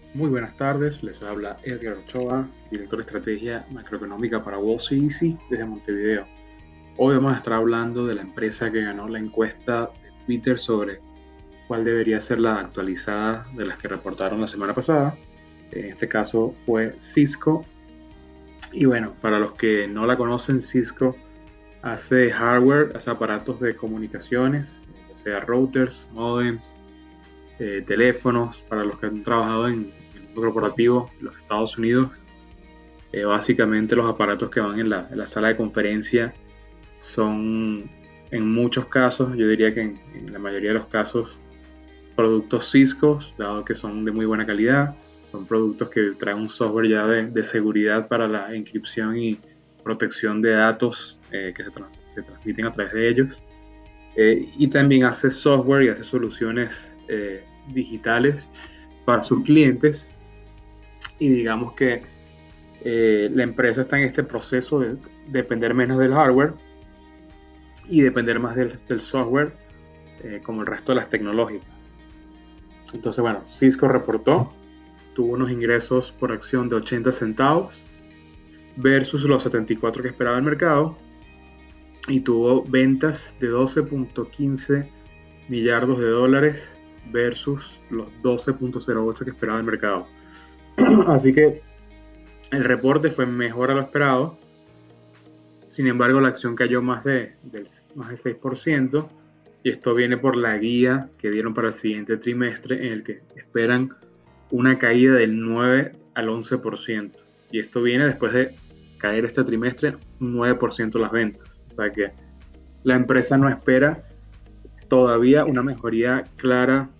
Muy buenas tardes, les habla Edgar Ochoa, director de estrategia macroeconómica para WallSeezy desde Montevideo. Hoy vamos a estar hablando de la empresa que ganó la encuesta de Twitter sobre cuál debería ser la actualizada de las que reportaron la semana pasada. En este caso fue Cisco. Y bueno, para los que no la conocen, Cisco hace hardware, hace aparatos de comunicaciones, ya sea routers, modems, teléfonos. Para los que han trabajado en el mundo corporativo en los Estados Unidos, básicamente los aparatos que van en la sala de conferencia son, en muchos casos, yo diría que en la mayoría de los casos, productos Cisco, dado que son de muy buena calidad. Son productos que traen un software ya de seguridad para la encripción y protección de datos que se transmiten a través de ellos. Y también hace software y hace soluciones digitales para sus clientes. Y digamos que la empresa está en este proceso de depender menos del hardware y depender más del software, como el resto de las tecnológicas. Entonces, bueno, Cisco reportó, tuvo unos ingresos por acción de 80 centavos versus los 74 que esperaba el mercado, y tuvo ventas de 12.15 millardos de dólares versus los 12.08 que esperaba el mercado. Así que el reporte fue mejor a lo esperado. Sin embargo, la acción cayó más de 6%, y esto viene por la guía que dieron para el siguiente trimestre, en el que esperan una caída del 9 al 11%. Y esto viene después de caer este trimestre un 9% las ventas. O sea que la empresa no espera todavía una mejoría clara,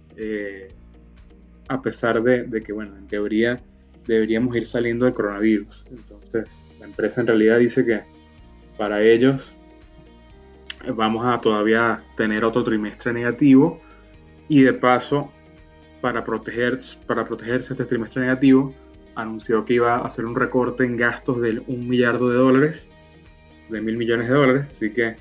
a pesar de que, bueno, en teoría deberíamos ir saliendo del coronavirus. Entonces, la empresa en realidad dice que para ellos vamos a todavía tener otro trimestre negativo, y de paso, para protegerse este trimestre negativo, anunció que iba a hacer un recorte en gastos de $1 millardo, de $1.000 millones. Así que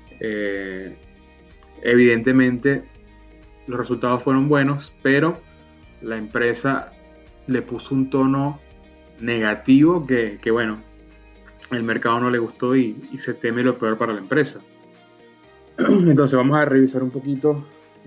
evidentemente los resultados fueron buenos, pero la empresa le puso un tono negativo que bueno, el mercado no le gustó, y se teme lo peor para la empresa. Entonces vamos a revisar un poquito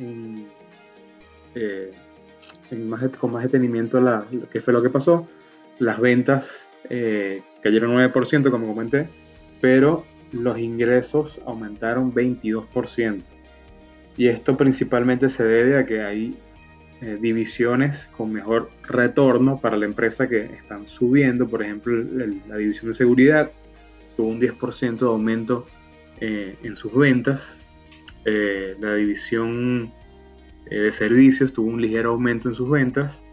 con más detenimiento qué fue lo que pasó. Las ventas cayeron 9%, como comenté, pero los ingresos aumentaron 22%. Y esto principalmente se debe a que hay divisiones con mejor retorno para la empresa que están subiendo. Por ejemplo, la división de seguridad tuvo un 10% de aumento en sus ventas. La división de servicios tuvo un ligero aumento en sus ventas.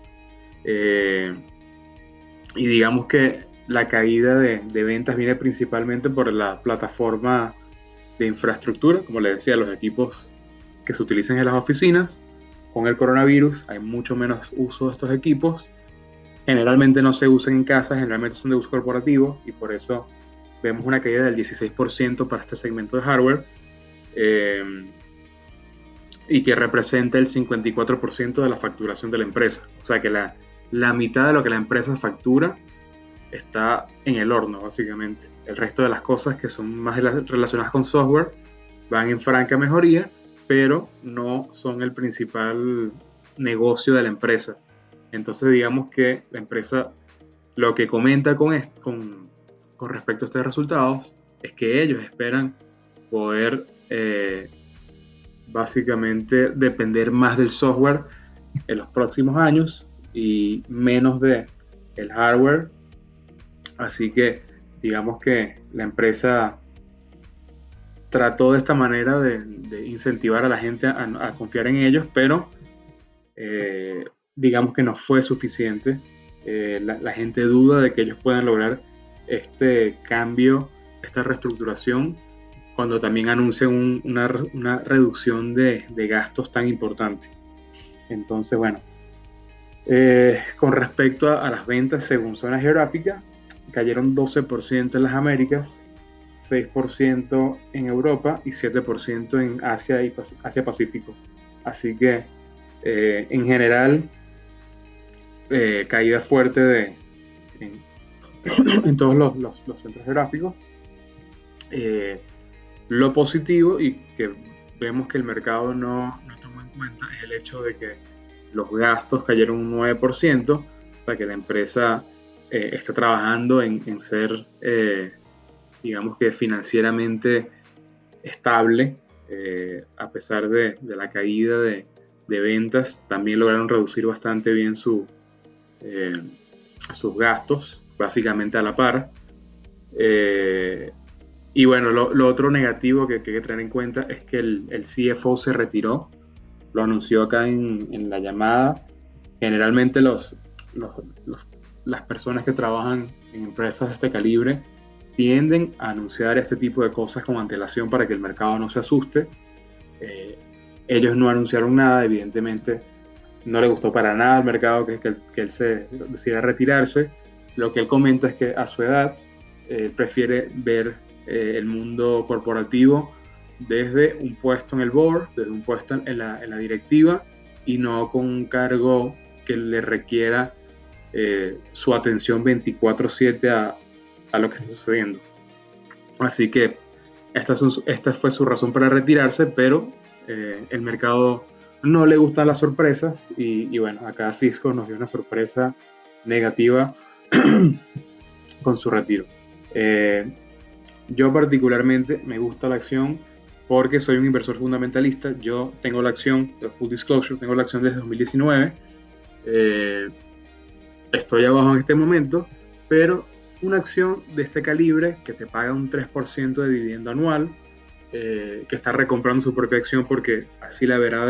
Y digamos que la caída de ventas viene principalmente por la plataforma de infraestructura. Como les decía, los equipos que se utilizan en las oficinas. Con el coronavirus hay mucho menos uso de estos equipos. Generalmente no se usan en casa, generalmente son de uso corporativo, y por eso vemos una caída del 16% para este segmento de hardware, y que representa el 54% de la facturación de la empresa. O sea que la mitad de lo que la empresa factura está en el horno, básicamente. El resto de las cosas que son más relacionadas con software van en franca mejoría, pero no son el principal negocio de la empresa. Entonces digamos que la empresa lo que comenta con respecto a estos resultados es que ellos esperan poder básicamente depender más del software en los próximos años y menos del hardware. Así que digamos que la empresa trató de esta manera de incentivar a la gente a confiar en ellos, pero digamos que no fue suficiente. La gente duda de que ellos puedan lograr este cambio, esta reestructuración, cuando también anuncian una reducción de gastos tan importante. Entonces, bueno, con respecto a las ventas según zona geográfica, cayeron 12% en las Américas, 6% en Europa y 7% en Asia y Asia Pacífico. Así que en general caída fuerte en, en todos los centros gráficos. Lo positivo, y que vemos que el mercado no tomó en cuenta, es el hecho de que los gastos cayeron un 9%, o sea que la empresa está trabajando en ser, digamos que financieramente estable, a pesar de la caída de ventas. También lograron reducir bastante bien sus gastos, básicamente a la par. Y bueno, lo otro negativo que hay que tener en cuenta es que el CFO se retiró, lo anunció acá en la llamada. Generalmente las personas que trabajan en empresas de este calibre tienden a anunciar este tipo de cosas con antelación para que el mercado no se asuste. Ellos no anunciaron nada, evidentemente no le gustó para nada al mercado que él se decidiera retirarse. Lo que él comenta es que a su edad prefiere ver el mundo corporativo desde un puesto en el board, desde un puesto en la directiva, y no con un cargo que le requiera su atención 24/7 a lo que está sucediendo. Así que esta fue su razón para retirarse, pero el mercado no le gustan las sorpresas, y bueno, acá Cisco nos dio una sorpresa negativa con su retiro. Yo particularmente me gusta la acción porque soy un inversor fundamentalista. Yo tengo la acción, full disclosure, tengo la acción desde 2019. Estoy abajo en este momento, pero una acción de este calibre que te paga un 3% de dividendo anual, que está recomprando su propia acción porque así la verá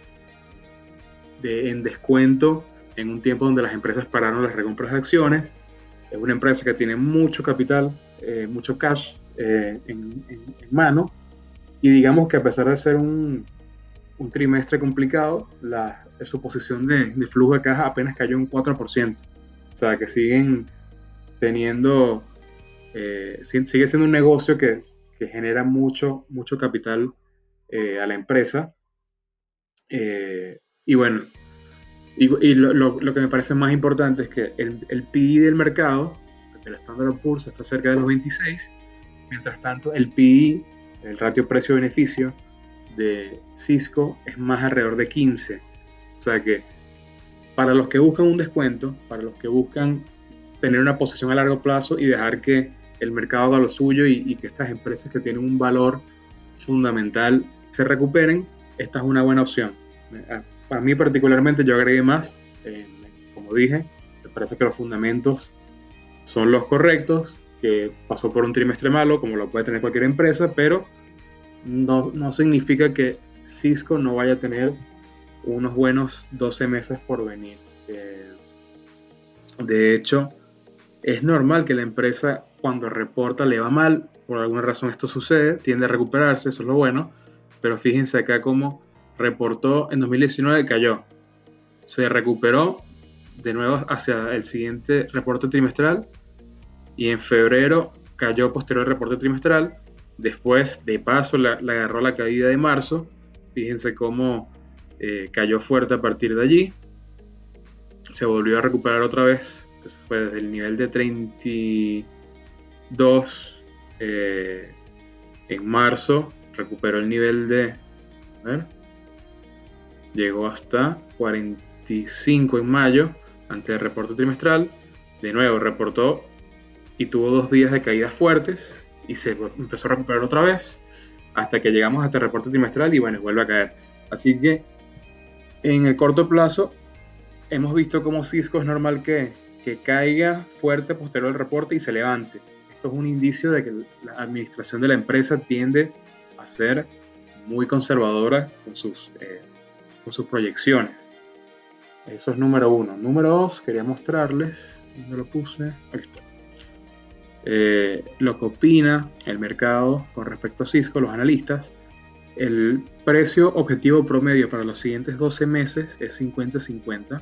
en descuento en un tiempo donde las empresas pararon las recompras de acciones. Es una empresa que tiene mucho capital, mucho cash en mano, y digamos que a pesar de ser un trimestre complicado, su posición de flujo de caja apenas cayó un 4%. O sea que siguen teniendo, sigue siendo un negocio que genera mucho capital a la empresa. Y bueno, y lo que me parece más importante es que el PI del mercado, del Standard & Poor's, está cerca de los 26. Mientras tanto, el PI, el ratio precio-beneficio de Cisco, es más alrededor de 15. O sea que para los que buscan un descuento, para los que buscan tener una posición a largo plazo y dejar que el mercado haga lo suyo y que estas empresas que tienen un valor fundamental se recuperen, esta es una buena opción. Para mí particularmente yo agregué más, como dije, me parece que los fundamentos son los correctos, que pasó por un trimestre malo, como lo puede tener cualquier empresa, pero no significa que Cisco no vaya a tener unos buenos 12 meses por venir. De hecho, es normal que la empresa, cuando reporta, le va mal. Por alguna razón esto sucede, tiende a recuperarse, eso es lo bueno. Pero fíjense acá cómo reportó en 2019, cayó. Se recuperó de nuevo hacia el siguiente reporte trimestral, y en febrero cayó posterior al reporte trimestral. Después, de paso, le agarró la caída de marzo. Fíjense cómo cayó fuerte a partir de allí. Se volvió a recuperar otra vez. Eso fue desde el nivel de 32 en marzo. Recuperó el nivel de... A ver, llegó hasta 45 en mayo, antes del reporte trimestral. De nuevo reportó y tuvo 2 días de caídas fuertes y se empezó a recuperar otra vez hasta que llegamos a este reporte trimestral y bueno, vuelve a caer. Así que en el corto plazo hemos visto cómo Cisco es normal que caiga fuerte posterior al reporte y se levante. Esto es un indicio de que la administración de la empresa tiende a ser muy conservadora con sus proyecciones. Eso es número 1. Número 2, quería mostrarles, ¿dónde lo puse? Aquí está. Lo que opina el mercado con respecto a Cisco, los analistas. El precio objetivo promedio para los siguientes 12 meses es 50-50,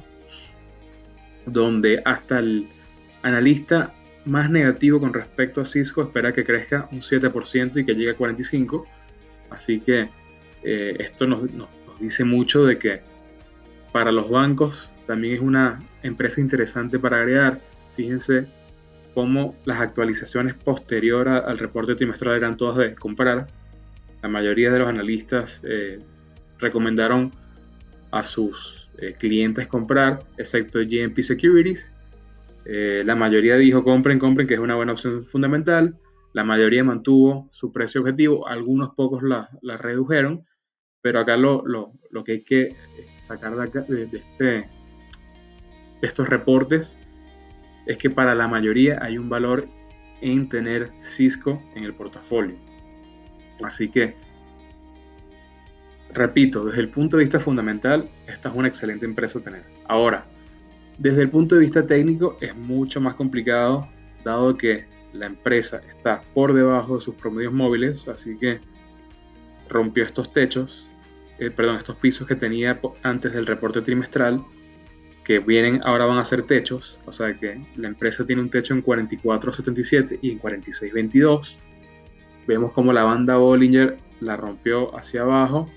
donde hasta el analista más negativo con respecto a Cisco espera que crezca un 7% y que llegue a 45%. Así que esto nos dice mucho de que Para los bancos también es una empresa interesante para agregar. Fíjense cómo las actualizaciones posteriores al reporte trimestral eran todas de comprar. La mayoría de los analistas recomendaron a sus clientes comprar, excepto GMP Securities. La mayoría dijo compren, que es una buena opción fundamental. La mayoría mantuvo su precio objetivo, algunos pocos la redujeron, pero acá lo que hay que sacar de estos reportes es que para la mayoría hay un valor en tener Cisco en el portafolio. Así que, repito, desde el punto de vista fundamental, esta es una excelente empresa a tener. Ahora, desde el punto de vista técnico es mucho más complicado, dado que la empresa está por debajo de sus promedios móviles, así que rompió estos techos, estos pisos que tenía antes del reporte trimestral, que ahora van a ser techos, o sea que la empresa tiene un techo en 44.77 y en 46.22. Vemos como la banda Bollinger la rompió hacia abajo,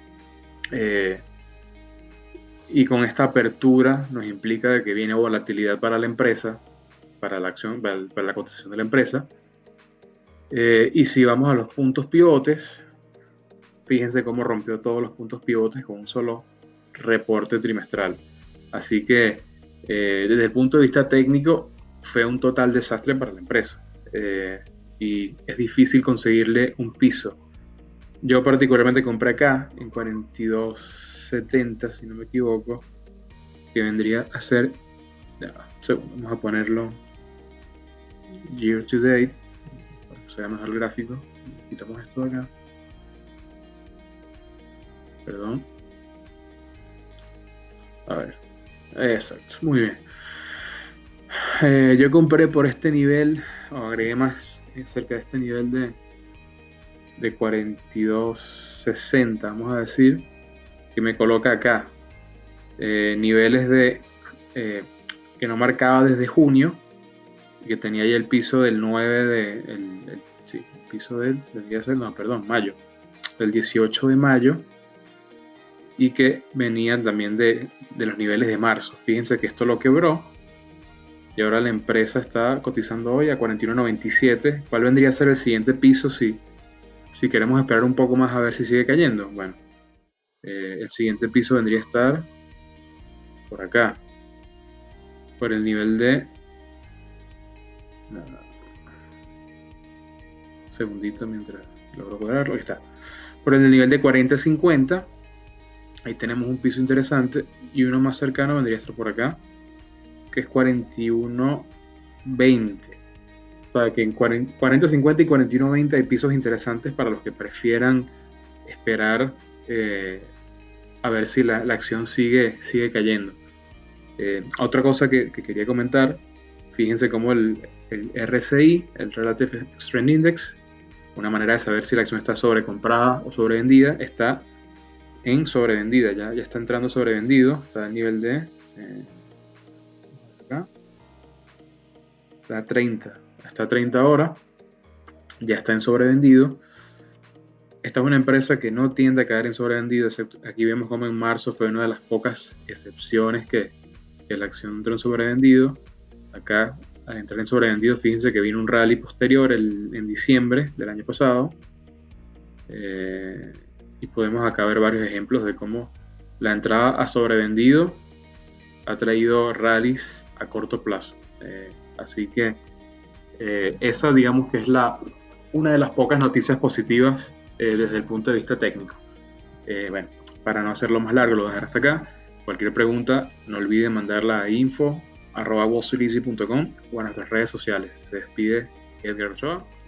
y con esta apertura nos implica de que viene volatilidad para la empresa, para la acción, para la cotización de la empresa. Y si vamos a los puntos pivotes, fíjense cómo rompió todos los puntos pivotes con un solo reporte trimestral. Así que desde el punto de vista técnico fue un total desastre para la empresa, y es difícil conseguirle un piso. Yo particularmente compré acá en 42.70, si no me equivoco, que vendría a ser, vamos a ponerlo year to date para que se vea mejor el gráfico. Quitamos esto de acá, perdón, a ver, exacto, muy bien. Yo compré por este nivel, o agregué más cerca de este nivel de 42.60, vamos a decir, que me coloca acá niveles que no marcaba desde junio, y que tenía ya el piso del 9 el piso mayo, del 18 de mayo, y que venían también de los niveles de marzo. Fíjense que esto lo quebró y ahora la empresa está cotizando hoy a 41.97. ¿Cuál vendría a ser el siguiente piso si queremos esperar un poco más a ver si sigue cayendo? Bueno, el siguiente piso vendría a estar por acá, por el nivel de segundito mientras logro cuadrarlo. Ahí está, por el nivel de 40.50. Ahí tenemos un piso interesante, y uno más cercano vendría a estar por acá, que es 41.20. O sea que en 40.50 y 41.20 hay pisos interesantes para los que prefieran esperar a ver si la acción sigue cayendo. Otra cosa que quería comentar, fíjense cómo el RSI, el Relative Strength Index, una manera de saber si la acción está sobrecomprada o sobrevendida, está en sobrevendida, ya está entrando sobrevendido, está a nivel de acá, está a 30 ahora, ya está en sobrevendido. Esta es una empresa que no tiende a caer en sobrevendido, excepto aquí vemos como en marzo fue una de las pocas excepciones que la acción entró en sobrevendido. Acá, al entrar en sobrevendido, fíjense que vino un rally posterior en diciembre del año pasado, y podemos acá ver varios ejemplos de cómo la entrada a sobrevendido ha traído rallies a corto plazo. Así que esa, digamos que es una de las pocas noticias positivas desde el punto de vista técnico. Bueno, para no hacerlo más largo, lo voy a dejar hasta acá. Cualquier pregunta, no olviden mandarla a info@wallstreeteasy.com o a nuestras redes sociales. Se despide Edgar Ochoa.